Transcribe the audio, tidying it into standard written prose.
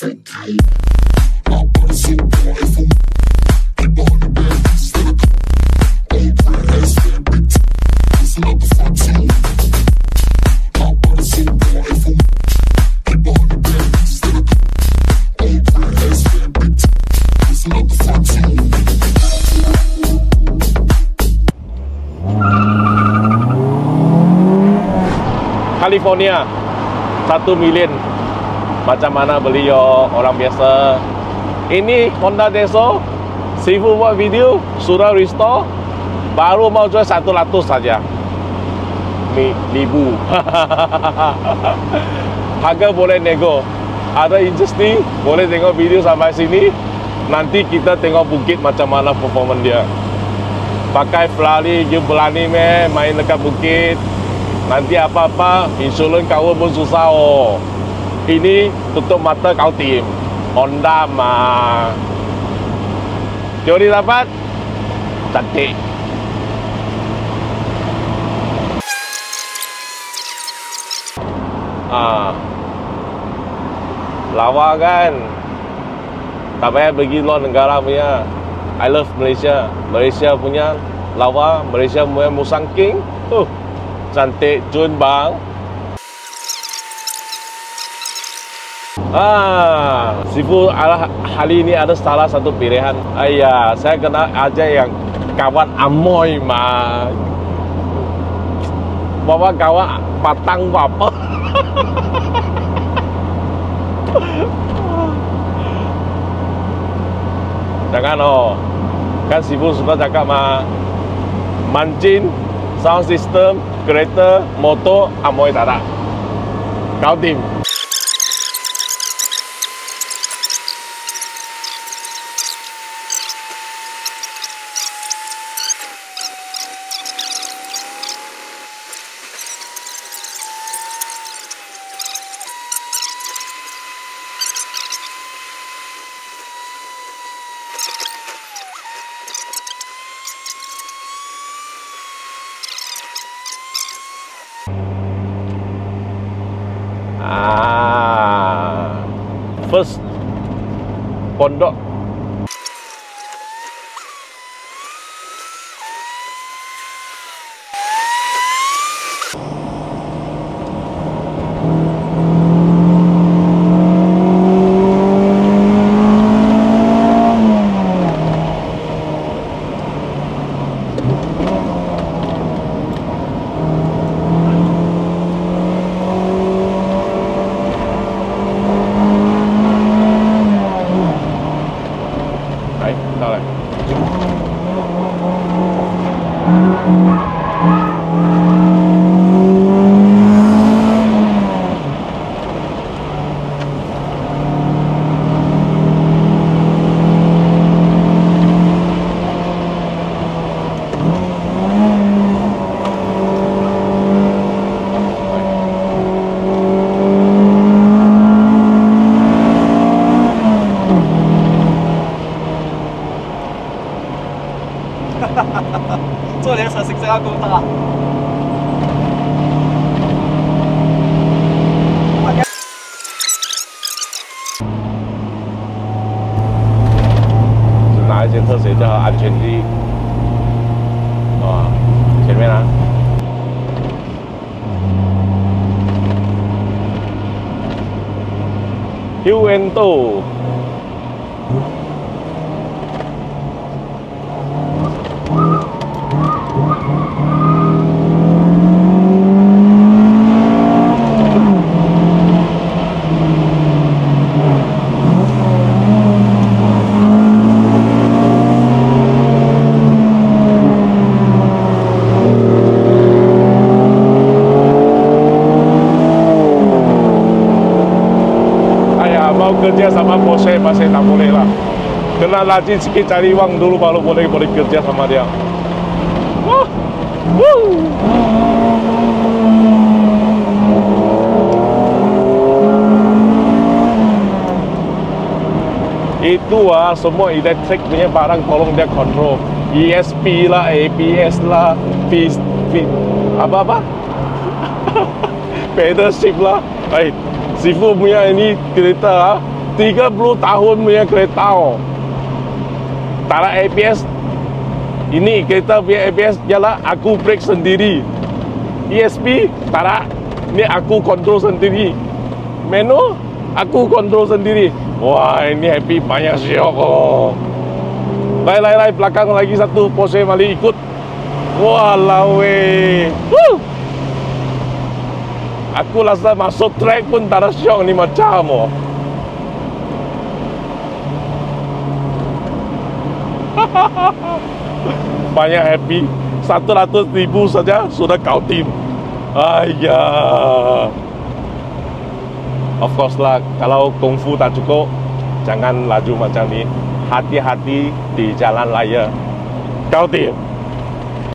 California 1 million. Macam mana beli yo orang biasa. Ini Honda Deso, Sifu buat video sudah restore, baru mau jual 100 saja. Ribu. Harga boleh nego. Ada interesting, boleh tengok video sampai sini. Nanti kita tengok bukit macam mana performance dia. Pakai Ferrari, you berani main dekat bukit. Nanti apa-apa, insurans kau pun susah oh. Ini tutup mata kau tim. Honda mah. Teori dapat? Cantik. Lawa kan? Tak payah pergi luar negara punya. I love Malaysia. Malaysia punya lawa, Malaysia punya Musang King. Cantik Jun bang. Sifu hari ini ada salah satu pilihan. Ayah, saya kena aja yang kawan Amoy mah. Bawa kawan patang apa? Jangan oh. Kan Sifu suka cakap mah. Mancin, sound system, kereta, motor, Amoy tak ada. Kau tim. First pondok.哪一间特写叫安全第一？前面啊。Huento. Kerja sama Porsche masih tak boleh lah. Kena rajin sikit cari wang dulu baru boleh kerja sama dia. Itu semua elektrik punya barang tolong dia kontrol. ESP lah, ABS lah, apa-apa. Pedal shift lah. Sifu punya ini kereta 30 tahun punya kereta oh. Tak ada ABS. Ini kereta punya ABS jalan aku brake sendiri. ESP tak ada. Ini aku kontrol sendiri. Menu aku kontrol sendiri. Wah, ini happy banyak syok oh. Lai belakang lagi satu Porsche Mali ikut. Walau weh. Aku rasa masuk track pun tak ada syok ni macam oh. Banyak happy. 100,000 saja sudah kau tim. Ayah. Of course lah, kalau kungfu tak cukup, jangan laju macam ni. Hati-hati di jalan raya. Kau tim.